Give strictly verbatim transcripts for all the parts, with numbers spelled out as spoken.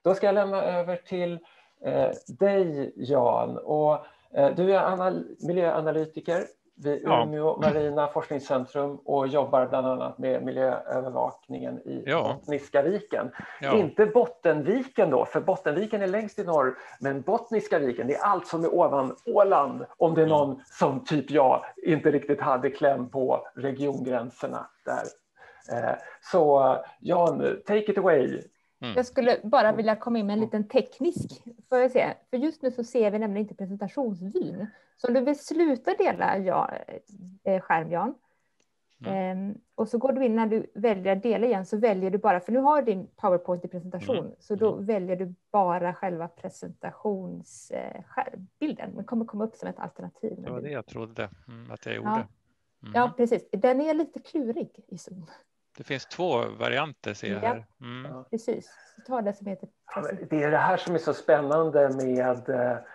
Då ska jag lämna över till eh, dig, Jan. Och, eh, du är anal- miljöanalytiker vid Ja. Umeå Marina Forskningscentrum och jobbar bland annat med miljöövervakningen i Ja. Bottniska viken. Ja. Inte Bottenviken då, för Bottenviken är längst i norr, men Bottniska viken, det är allt som är ovan Åland, om det är någon som typ jag inte riktigt hade kläm på regiongränserna där. Eh, så Jan, take it away. Mm. Jag skulle bara vilja komma in med en liten teknisk, får jag säga. För just nu så ser vi nämligen inte presentationsvyn. Så om du vill sluta dela ja, skärm, Jan. Mm. Um, och så går du in när du väljer dela igen, så väljer du bara, för nu har du din PowerPoint i presentation. Mm. Så då väljer du bara själva presentationsbilden. Den kommer komma upp som ett alternativ. Det var det jag trodde mm, att jag gjorde. Ja. Mm. Ja, precis. Den är lite klurig i Zoom. Det finns två varianter, ser jag här. Mm. Ja, precis. Så ta det som heter det är det här som är så spännande med,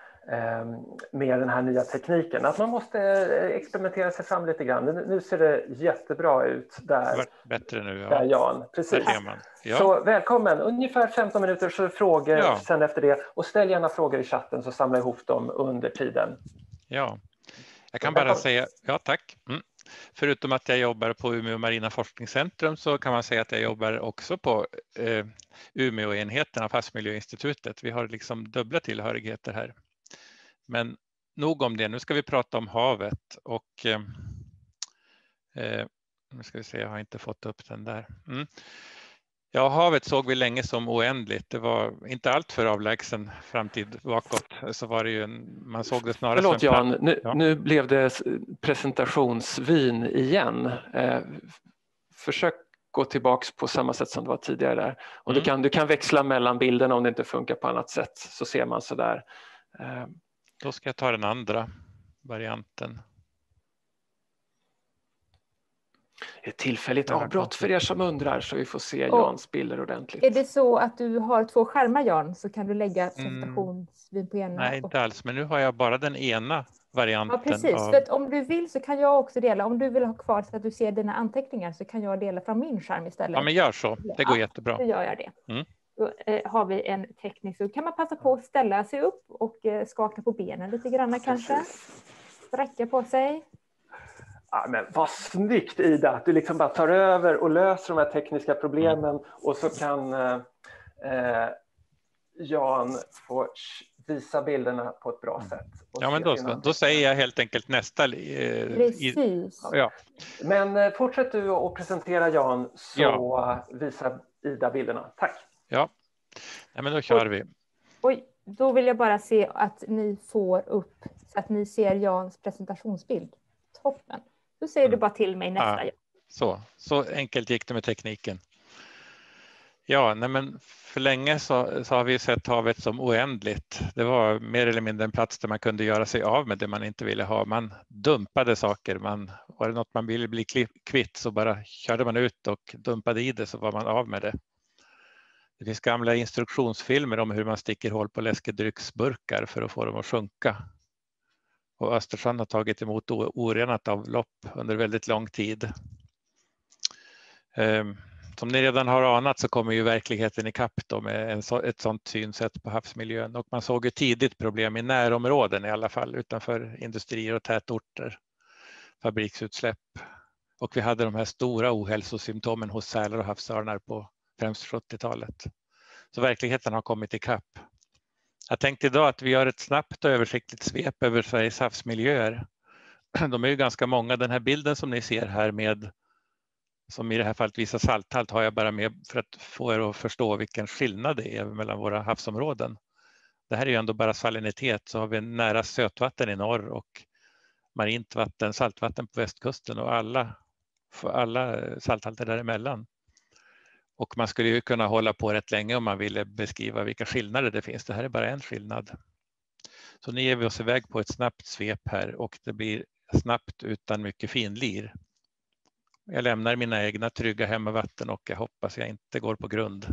med den här nya tekniken. Att man måste experimentera sig fram lite grann. Nu ser det jättebra ut där. Bättre nu, ja. Där, Jan. Precis. Ja. Så välkommen. Ungefär femton minuter så frågor ja. Sen efter det. Och ställ gärna frågor i chatten så samlar jag ihop dem under tiden. Ja, jag kan bara säga ja tack. Mm. Förutom att jag jobbar på Umeå Marina Forskningscentrum så kan man säga att jag jobbar också på eh, Umeå-enheten av Havsmiljöinstitutet. Vi har liksom dubbla tillhörigheter här. Men nog om det. Nu ska vi prata om havet och eh, eh, nu ska vi se, jag har inte fått upp den där. Mm. Ja, havet såg vi länge som oändligt. Det var inte allt för avlägsen framtid bakåt. Så var det ju en, man såg det snarare Förlåt, som en Jan, nu, ja. nu blev det presentationsvyn igen. Eh, försök gå tillbaks på samma sätt som det var tidigare där. Och mm. du, kan, du kan växla mellan bilderna om det inte funkar på annat sätt. Så ser man så där. Eh. Då ska jag ta den andra varianten. Ett tillfälligt avbrott för er som undrar så vi får se Jans och bilder ordentligt. Är det så att du har två skärmar, Jan, så kan du lägga presentationsvyn på ena? Nej, inte alls, men nu har jag bara den ena varianten. Ja, precis. Av... För att om du vill så kan jag också dela. Om du vill ha kvar så att du ser dina anteckningar så kan jag dela från min skärm istället. Ja, men gör så. Det går ja, jättebra. Då gör jag det. Mm. Då eh, har vi en teknik. Så kan man passa på att ställa sig upp och eh, skaka på benen lite grann kanske. Sträcka på sig. Ja, men vad snyggt, Ida, att du liksom bara tar över och löser de här tekniska problemen mm. och så kan eh, Jan få visa bilderna på ett bra sätt. Ja, men då, då säger jag helt enkelt nästa. Eh, Precis. I, ja. Men eh, fortsätt du att presentera, Jan, så ja. Visa Ida bilderna. Tack. Ja, ja men då kör vi. Oj, då vill jag bara se att ni får upp så att ni ser Jans presentationsbild. Toppen. Då säger mm. du bara till mig nästa. Ja, så, så enkelt gick det med tekniken. Ja, nej men för länge så, så har vi sett havet som oändligt. Det var mer eller mindre en plats där man kunde göra sig av med det man inte ville ha. Man dumpade saker. Man, var det något man ville bli kvitt så bara körde man ut och dumpade i det så var man av med det. Det finns gamla instruktionsfilmer om hur man sticker hål på läskedrycksburkar för att få dem att sjunka. Och Östersjön har tagit emot orenat avlopp under väldigt lång tid. Som ni redan har anat så kommer ju verkligheten i kapp då med en så, ett sådant synsätt på havsmiljön. Och man såg ju tidigt problem i närområden i alla fall, utanför industrier och tätorter, fabriksutsläpp. Och vi hade de här stora ohälsosymptomen hos sälar och havsörnar på främst sjuttiotalet. Så verkligheten har kommit i kapp. Jag tänkte idag att vi gör ett snabbt och översiktligt svep över Sveriges havsmiljöer. De är ju ganska många. Den här bilden som ni ser här med, som i det här fallet visar salthalt, har jag bara med för att få er att förstå vilken skillnad det är mellan våra havsområden. Det här är ju ändå bara salinitet, så har vi nära sötvatten i norr och marint vatten, saltvatten på västkusten och alla, alla salthalter däremellan. Och man skulle ju kunna hålla på rätt länge om man ville beskriva vilka skillnader det finns. Det här är bara en skillnad. Så nu ger vi oss iväg på ett snabbt svep här och det blir snabbt utan mycket finlir. Jag lämnar mina egna trygga hemmavatten och jag hoppas jag inte går på grund.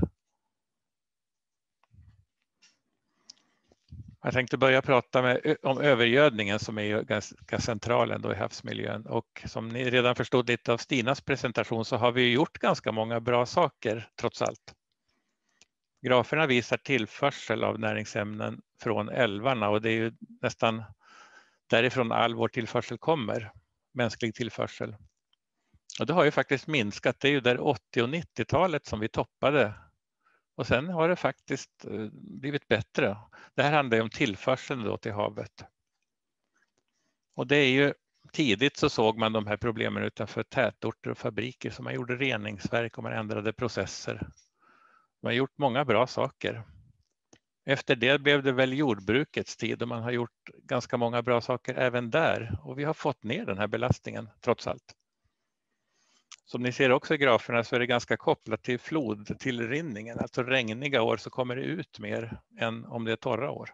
Jag tänkte börja prata med, om övergödningen som är ju ganska central ändå i havsmiljön. Och som ni redan förstod lite av Stinas presentation så har vi gjort ganska många bra saker trots allt. Graferna visar tillförsel av näringsämnen från älvarna och det är ju nästan därifrån all vår tillförsel kommer, mänsklig tillförsel. Och det har ju faktiskt minskat, det är ju där åttio- och nittiotalet som vi toppade och sen har det faktiskt blivit bättre. Det här handlar ju om tillförseln då till havet. Och det är ju tidigt så såg man de här problemen utanför tätorter och fabriker som man gjorde reningsverk och man ändrade processer. Man har gjort många bra saker. Efter det blev det väl jordbrukets tid och man har gjort ganska många bra saker även där. Och vi har fått ner den här belastningen trots allt. Som ni ser också i graferna så är det ganska kopplat till flodtillrinningen. Alltså regniga år så kommer det ut mer än om det är torra år.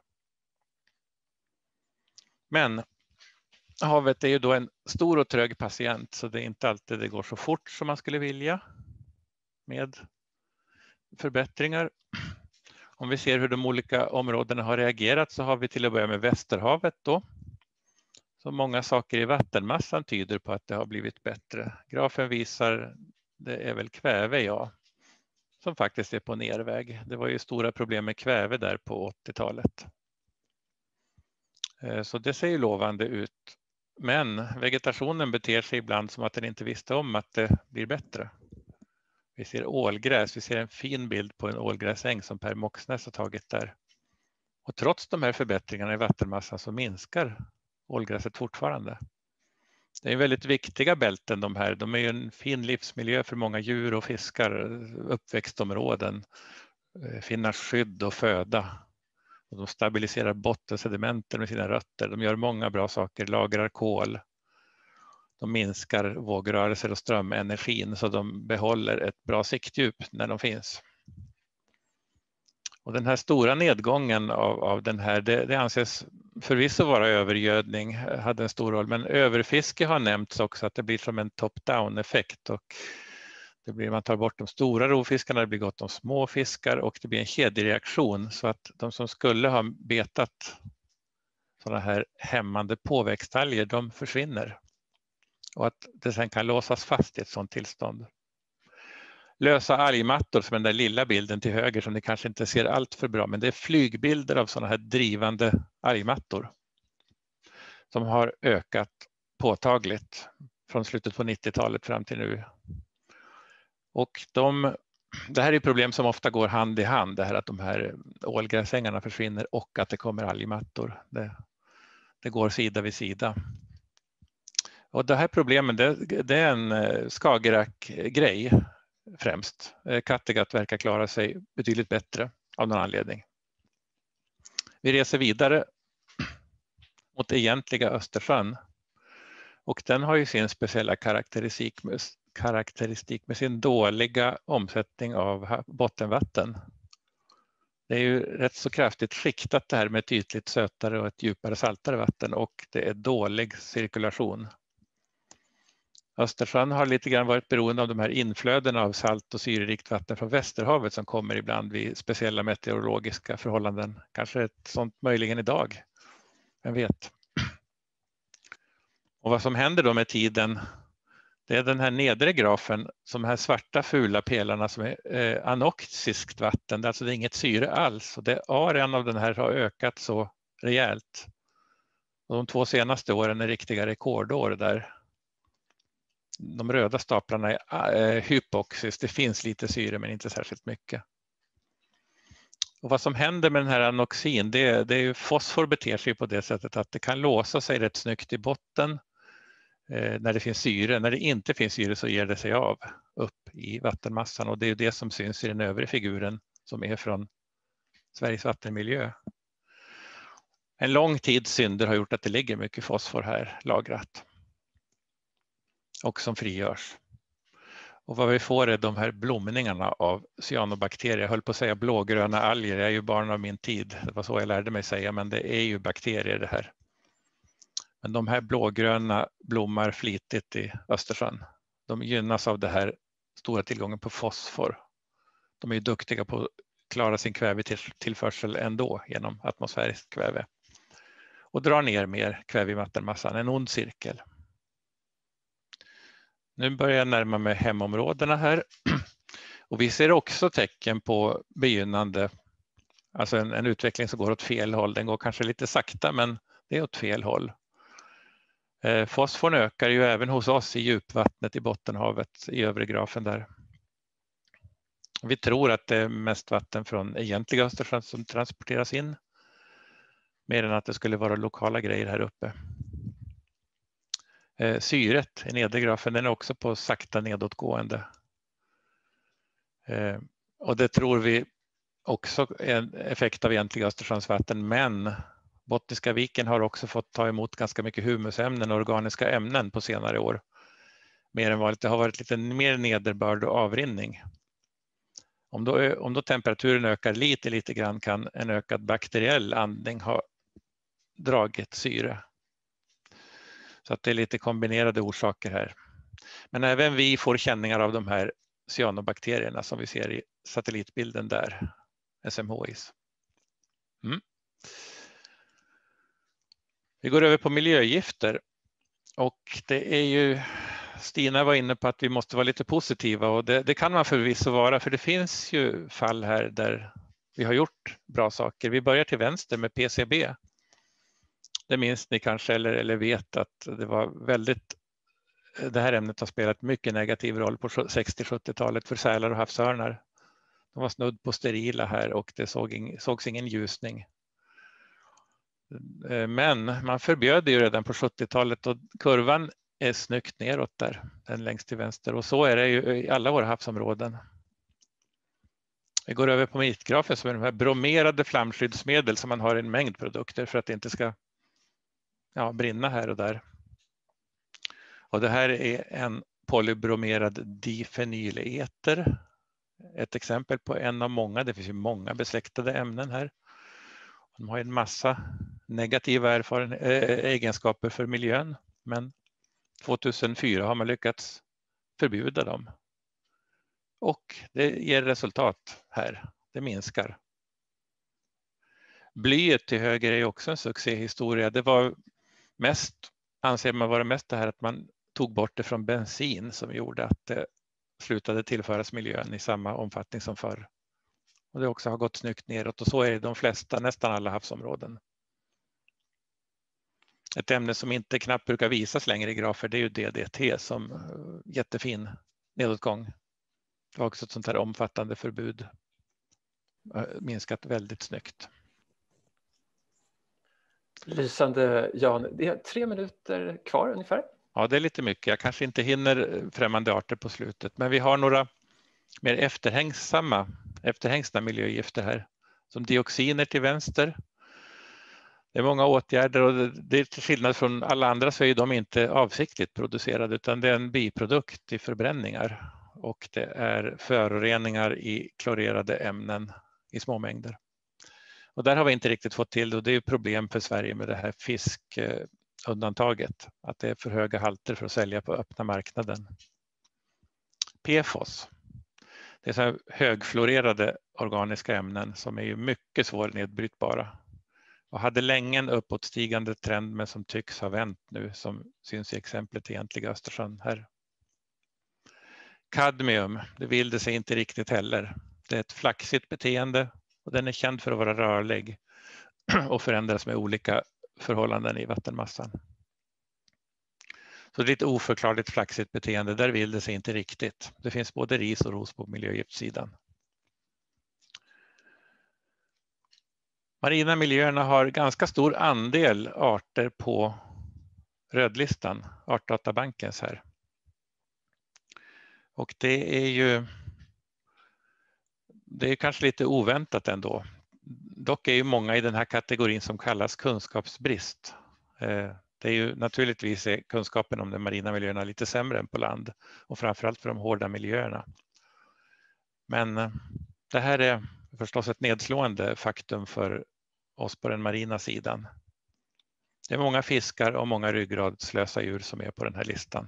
Men havet är ju då en stor och trög patient så det är inte alltid det går så fort som man skulle vilja med förbättringar. Om vi ser hur de olika områdena har reagerat så har vi till att börja med Västerhavet då. Så många saker i vattenmassan tyder på att det har blivit bättre. Grafen visar, det är väl kväve ja, som faktiskt är på nerväg. Det var ju stora problem med kväve där på åttiotalet. Så det ser ju lovande ut. Men vegetationen beter sig ibland som att den inte visste om att det blir bättre. Vi ser ålgräs, vi ser en fin bild på en ålgräsäng som Per Moxnäs har tagit där. Och trots de här förbättringarna i vattenmassan så minskar ålgräset fortfarande. Det är väldigt viktiga bälten de här. De är ju en fin livsmiljö för många djur och fiskar, uppväxtområden, finnas skydd och föda. Och de stabiliserar bottensedimenten med sina rötter. De gör många bra saker, lagrar kol. De minskar vågrörelser och strömenergin så de behåller ett bra siktdjup när de finns. Och den här stora nedgången av, av den här, det, det anses förvisso vara övergödning, hade en stor roll. Men överfiske har nämnts också, att det blir som en top-down effekt. Och det blir, man tar bort de stora rovfiskarna, det blir gott om små fiskar och det blir en kedjereaktion. Så att de som skulle ha betat sådana här hämmande påväxtalger, de försvinner. Och att det sen kan låsas fast i ett sådant tillstånd. Lösa algmattor som den där lilla bilden till höger som ni kanske inte ser allt för bra, men det är flygbilder av sådana här drivande algmattor som har ökat påtagligt från slutet på nittiotalet fram till nu. Och de, det här är problem som ofta går hand i hand, det här att de här ålgräsängarna försvinner och att det kommer algmattor. Det, det går sida vid sida. Och det här problemet, det, det är en Skagerrak-grej främst. Kattegatt verkar klara sig betydligt bättre av någon anledning. Vi reser vidare mot egentliga Östersjön. Och den har ju sin speciella karaktäristik med, karaktäristik med sin dåliga omsättning av bottenvatten. Det är ju rätt så kraftigt skiktat det här med ett ytligt sötare och ett djupare saltare vatten och det är dålig cirkulation. Östersjön har lite grann varit beroende av de här inflödena av salt och syrerikt vatten från Västerhavet som kommer ibland vid speciella meteorologiska förhållanden. Kanske ett sånt möjligen idag, vem vet. Och vad som händer då med tiden, det är den här nedre grafen, som de här svarta fula pelarna som är eh, anoxiskt vatten, det är alltså det är inget syre alls. Och det arean av den här har ökat så rejält. Och de två senaste åren är riktiga rekordår där. De röda staplarna är hypoxis, det finns lite syre men inte särskilt mycket. Och vad som händer med den här anoxin, det är, det är ju fosfor beter sig på det sättet att det kan låsa sig rätt snyggt i botten eh, när det finns syre. När det inte finns syre så ger det sig av upp i vattenmassan och det är ju det som syns i den övre figuren som är från Sveriges vattenmiljö. En lång tids synder har gjort att det ligger mycket fosfor här lagrat. Och som frigörs. Och vad vi får är de här blomningarna av cyanobakterier. Jag höll på att säga blågröna alger, jag är ju barn av min tid. Det var så jag lärde mig säga, men det är ju bakterier det här. Men de här blågröna blommar flitigt i Östersjön. De gynnas av det här stora tillgången på fosfor. De är ju duktiga på att klara sin kvävetillförsel ändå genom atmosfärisk kväve. Och drar ner mer kväve i vattenmassan, en ond cirkel. Nu börjar jag närma mig hemområdena här. Och vi ser också tecken på begynnande, alltså en, en utveckling som går åt fel håll. Den går kanske lite sakta, men det är åt fel håll. Eh, fosforn ökar ju även hos oss i djupvattnet i Bottenhavet i övre grafen där. Vi tror att det är mest vatten från egentliga Östersjön som transporteras in, mer än att det skulle vara lokala grejer här uppe. Eh, syret i nedre grafen, den är också på sakta nedåtgående. Eh, och det tror vi också är en effekt av egentliga Östersjöns vatten, men Bottniska viken har också fått ta emot ganska mycket humusämnen och organiska ämnen på senare år. Mer än vanligt. Det har varit lite mer nederbörd och avrinning. Om då, om då temperaturen ökar lite, lite grann kan en ökad bakteriell andning ha dragit syre. Så att det är lite kombinerade orsaker här. Men även vi får känningar av de här cyanobakterierna som vi ser i satellitbilden där, S M H Is. Mm. Vi går över på miljögifter och det är ju, Stina var inne på att vi måste vara lite positiva och det, det kan man förvisso vara, för det finns ju fall här där vi har gjort bra saker. Vi börjar till vänster med P C B. Det minns ni kanske eller, eller vet att det var väldigt, det här ämnet har spelat mycket negativ roll på sextio-sjuttiotalet för sälar och havsörnar. De var snudd på sterila här och det såg ing, sågs ingen ljusning. Men man förbjöd ju redan på sjuttiotalet och kurvan är snyggt neråt där, den längst till vänster. Och så är det ju i alla våra havsområden. Vi går över på mitgrafen som är de här bromerade flamskyddsmedel som man har i en mängd produkter för att det inte ska ja, brinna här och där. Och det här är en polybromerad difenyleter. Ett exempel på en av många, det finns ju många besläktade ämnen här. De har en massa negativa erfaren- äh, egenskaper för miljön, men tvåtusenfyra har man lyckats förbjuda dem. Och det ger resultat här, det minskar. Blyet till höger är också en succéhistoria. Det var mest, anser man vara mest det här att man tog bort det från bensin som gjorde att det slutade tillföras miljön i samma omfattning som förr. Och det också har gått snyggt neråt och så är det de flesta, nästan alla havsområden. Ett ämne som inte knappt brukar visas längre i grafer, det är ju D D T som jättefin nedåtgång. Det var också ett sånt här omfattande förbud. Minskat väldigt snyggt. Lysande, Jan. Det är tre minuter kvar ungefär. Ja, det är lite mycket. Jag kanske inte hinner främmande arter på slutet, men vi har några mer efterhängsamma, efterhängsna miljögifter här. Som dioxiner till vänster. Det är många åtgärder och det är till skillnad från alla andra så är de inte avsiktligt producerade utan det är en biprodukt i förbränningar och det är föroreningar i klorerade ämnen i små mängder. Och där har vi inte riktigt fått till det och det är ett problem för Sverige med det här fiskundantaget. Att det är för höga halter för att sälja på öppna marknaden. P F O S. Det är så här högfluorerade organiska ämnen som är ju mycket svårnedbrytbara. Och hade länge en uppåtstigande trend men som tycks ha vänt nu som syns i exemplet egentliga Östersjön här. Kadmium, det vill det sig inte riktigt heller. Det är ett flaxigt beteende och den är känd för att vara rörlig och förändras med olika förhållanden i vattenmassan. Så det är lite oförklarligt flaxigt beteende, där vill det sig inte riktigt. Det finns både ris och ros på miljögiftssidan. Marina miljöerna har ganska stor andel arter på rödlistan, Artdatabankens här. Och det är ju det är kanske lite oväntat ändå. Dock är ju många i den här kategorin som kallas kunskapsbrist. Det är ju naturligtvis kunskapen om de marina miljöerna lite sämre än på land och framförallt för de hårda miljöerna. Men det här är förstås ett nedslående faktum för oss på den marina sidan. Det är många fiskar och många ryggradslösa djur som är på den här listan.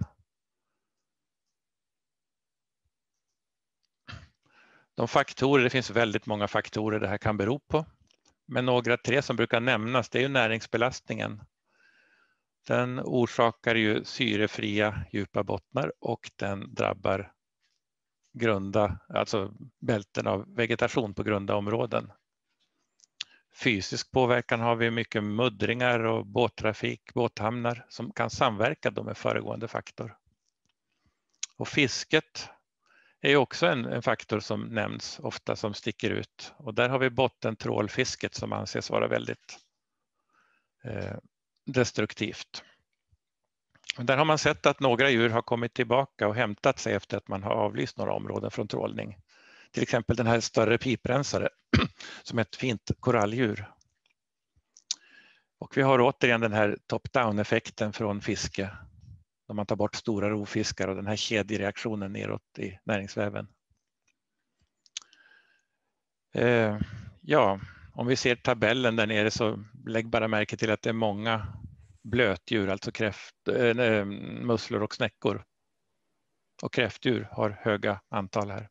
De faktorer, det finns väldigt många faktorer det här kan bero på. Men några tre som brukar nämnas, det är ju näringsbelastningen. Den orsakar ju syrefria djupa bottnar och den drabbar grunda, alltså bälten av vegetation på grunda områden. Fysisk påverkan har vi mycket muddringar och båttrafik, båthamnar som kan samverka då med föregående faktor. Och fisket är också en, en faktor som nämns ofta som sticker ut. Och där har vi bottentrålfisket som anses vara väldigt eh, destruktivt. Där har man sett att några djur har kommit tillbaka och hämtat sig efter att man har avlyst några områden från trålning. Till exempel den här större piprensare som är ett fint koralldjur. Och vi har återigen den här top-down-effekten från fiske. När man tar bort stora rovfiskar och den här kedjereaktionen neråt i näringsväven. Eh, ja, om vi ser tabellen där nere så lägg bara märke till att det är många blötdjur, alltså kräft, äh, musslor och snäckor. Och kräftdjur har höga antal här.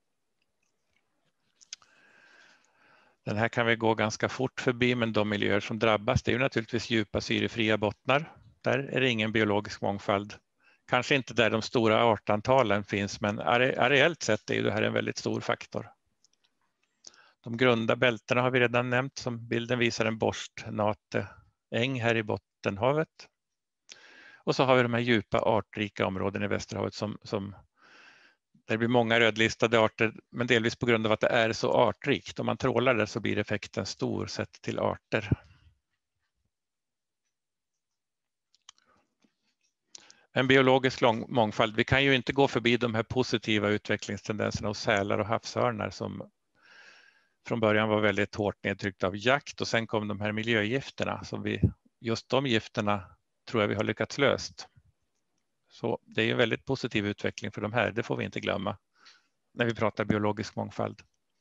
Den här kan vi gå ganska fort förbi, men de miljöer som drabbas det är ju naturligtvis djupa syrefria bottnar. Där är det ingen biologisk mångfald. Kanske inte där de stora artantalen finns, men areellt sett är ju det här en väldigt stor faktor. De grunda bältena har vi redan nämnt, som bilden visar en borstnateäng här i Bottenhavet. Och så har vi de här djupa artrika områden i Västerhavet som, som där blir många rödlistade arter, men delvis på grund av att det är så artrikt. Om man trålar där så blir effekten stor sett till arter. En biologisk lång, mångfald. Vi kan ju inte gå förbi de här positiva utvecklingstendenserna hos sälar och havsörnar som från början var väldigt hårt nedtryckt av jakt, och sen kom de här miljögifterna som vi, just de gifterna tror jag vi har lyckats löst. Så det är en väldigt positiv utveckling för de här, det får vi inte glömma när vi pratar biologisk mångfald.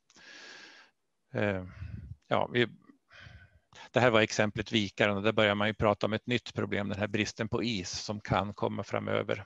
Eh, ja, vi, det här var exemplet vikaren, och där börjar man ju prata om ett nytt problem, den här bristen på is som kan komma framöver.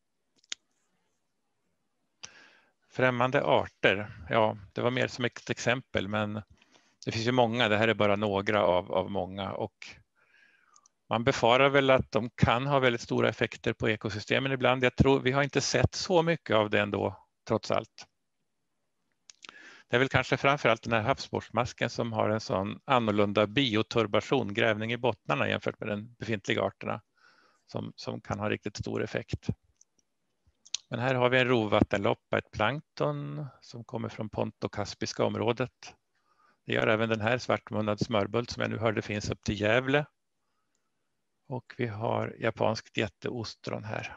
Främmande arter, ja det var mer som ett exempel, men det finns ju många, det här är bara några av, av många, och man befarar väl att de kan ha väldigt stora effekter på ekosystemen ibland. Jag tror vi har inte sett så mycket av det ändå, trots allt. Det är väl kanske framförallt den här havsborrsmasken som har en sån annorlunda bioturbation, grävning i bottnarna jämfört med den befintliga arterna, som, som kan ha riktigt stor effekt. Men här har vi en rovvattenloppa, ett plankton som kommer från Ponto-Kaspiska området. Det gör även den här svartmunnad smörbult som jag nu hörde finns upp till Gävle. Och vi har japanskt jätteostron här.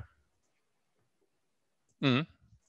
Mm.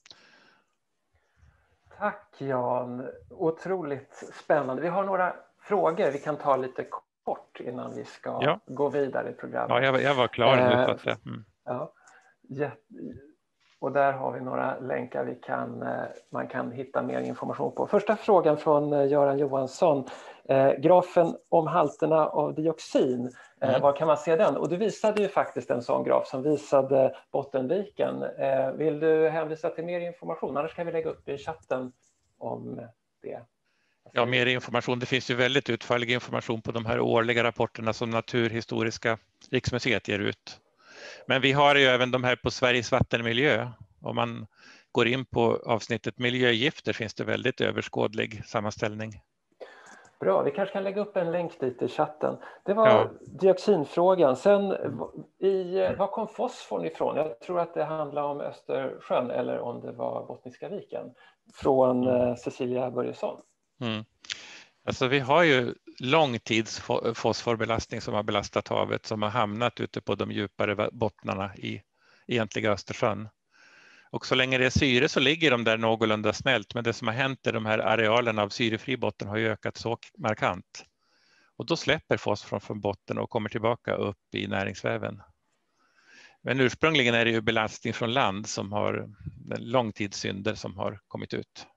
Tack Jan, otroligt spännande. Vi har några frågor vi kan ta lite kort innan vi ska ja. gå vidare i programmet. Ja, jag, jag var klar nu. Eh, så att, mm. ja. Och där har vi några länkar vi kan, man kan hitta mer information på. Första frågan från Göran Johansson. Eh, grafen om halterna av dioxin, eh, mm. var kan man se den? Och du visade ju faktiskt en sån graf som visade Bottenviken. Eh, vill du hänvisa till mer information? Annars kan vi lägga upp i chatten om det. Ja, mer information. Det finns ju väldigt utförlig information på de här årliga rapporterna som Naturhistoriska riksmuseet ger ut. Men vi har ju även de här på Sveriges vattenmiljö. Om man går in på avsnittet miljögifter finns det väldigt överskådlig sammanställning. Bra, vi kanske kan lägga upp en länk dit i chatten. Det var ja. dioxinfrågan. Sen, i, var kom fosforn ifrån? Jag tror att det handlar om Östersjön eller om det var Bottniska viken. Från mm. Cecilia Börjesson. Mm. Alltså vi har ju långtids fosforbelastning som har belastat havet, som har hamnat ute på de djupare bottnarna i egentliga Östersjön. Och så länge det är syre så ligger de där någorlunda snällt, men det som har hänt är de här arealerna av syrefri botten har ju ökat så markant. Och då släpper fosforn från botten och kommer tillbaka upp i näringsväven. Men ursprungligen är det ju belastning från land som har långtidssynder som har kommit ut.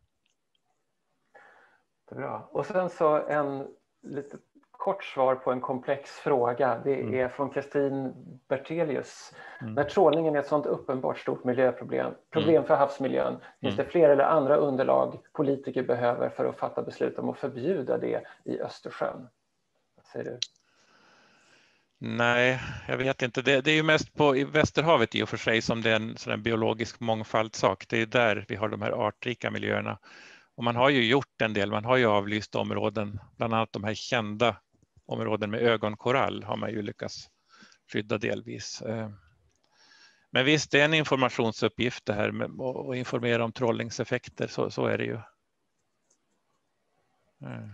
Bra. Och sen så en lite kort svar på en komplex fråga. Det är mm. från Kristin Bertelius. Mm. När trålningen är ett sådant uppenbart stort miljöproblem, problem mm. för havsmiljön, finns mm. det fler eller andra underlag politiker behöver för att fatta beslut om att förbjuda det i Östersjön? Vad säger du? Nej, jag vet inte. Det, det är ju mest på i Västerhavet i och för sig som det är en sån biologisk mångfaldssak. Det är där vi har de här artrika miljöerna. Och man har ju gjort en del, man har ju avlyst områden, bland annat de här kända områden med ögonkorall har man ju lyckats skydda delvis. Men visst, det är en informationsuppgift det här med att informera om trollningseffekter, så, så är det ju. Mm.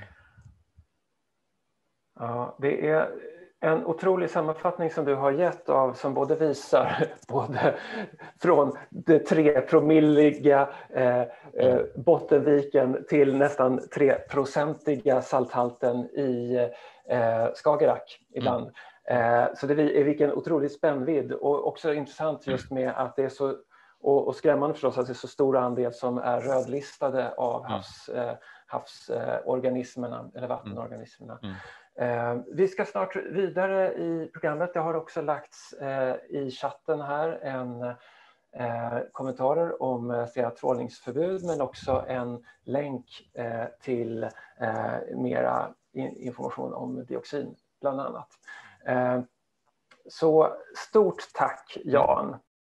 Ja, det är en otrolig sammanfattning som du har gett av, som både visar både från det trepromilliga eh, eh, Bottenviken till nästan treprocentiga salthalten i eh, Skagerrak ibland. Mm. Eh, så det är vilken otrolig spännvidd, och också intressant just med att det är så, och, och skrämmande förstås att det är så stor andel som är rödlistade av havs, eh, havsorganismerna eller vattenorganismerna. Mm. Eh, vi ska snart vidare i programmet. Det har också lagts eh, i chatten här en eh, kommentarer om eh, flera trålningsförbud, men också en länk eh, till eh, mera in, information om dioxin bland annat. Eh, så stort tack Jan.